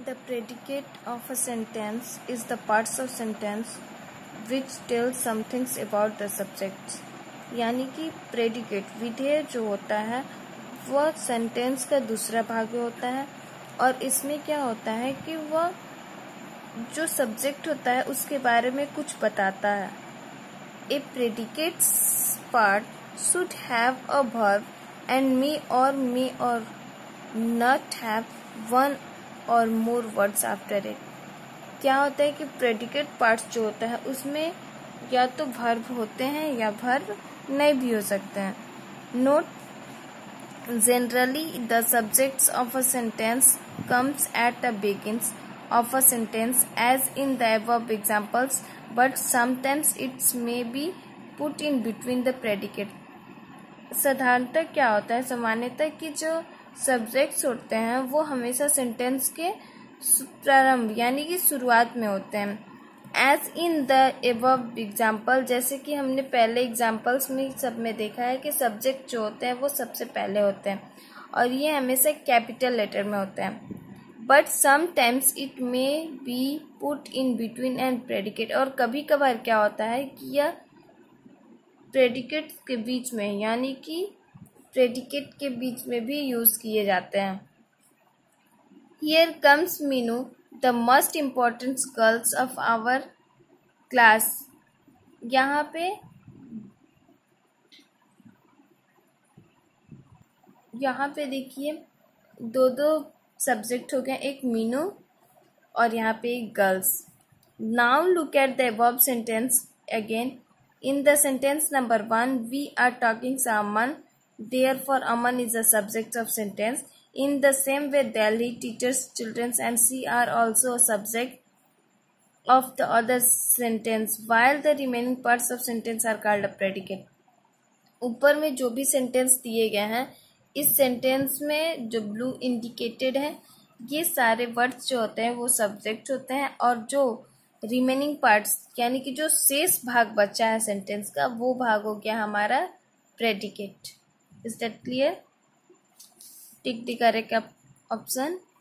The predicate of a sentence is the parts of sentence which tell some things about the subject. यानी कि predicate विधेय जो होता है वह सेंटेंस का दूसरा भाग होता है और इसमें क्या होता है कि वह जो सब्जेक्ट होता है उसके बारे में कुछ बताता है. A predicate's part should have a verb and may or not have one or more words after it. क्या होता है कि प्रेडिकेट पार्ट्स जो होता है उसमें या तो वर्ब होते हैं या वर्ब नहीं भी हो सकते हैं. Note, generally the subjects of a sentence comes at the beginning of a sentence as in the above examples, but sometimes it may be put in between the predicate. साधारणतः क्या होता है, सामान्यतः कि जो सब्जेक्ट्स होते हैं वो हमेशा सेंटेंस के प्रारंभ यानी कि शुरुआत में होते हैं. As in the above example, जैसे कि हमने पहले एग्जाम्पल्स में सब में देखा है कि सब्जेक्ट जो होते हैं वो सबसे पहले होते हैं और ये हमेशा कैपिटल लेटर में होते हैं. But sometimes it may be put in between and predicate, और कभी कभार क्या होता है कि यह प्रेडिकेट के बीच में यानी कि प्रेडिकेट के बीच में भी यूज किए जाते हैं. Here comes Meenu, the most important girls of our class. यहाँ पे देखिए दो सब्जेक्ट हो गए, एक मीनू और यहाँ पे एक girls. Now look at the above sentence again. In the sentence number 1, we are talking to Aman. Therefore, Aman is the subject of sentence. In the same way, Delhi teachers, children, and she are also a subject of the other sentence, while the remaining parts of sentence are called a predicate. ऊपर में जो भी sentence दिए गए हैं, इस sentence में जो ब्लू इंडिकेटेड है, ये सारे वर्ड्स जो होते हैं वो सब्जेक्ट होते हैं और जो रिमेनिंग पार्ट्स यानी कि जो शेष भाग बचा है सेंटेंस का वो भाग हो गया हमारा predicate. Is that clear? Tick the correct option.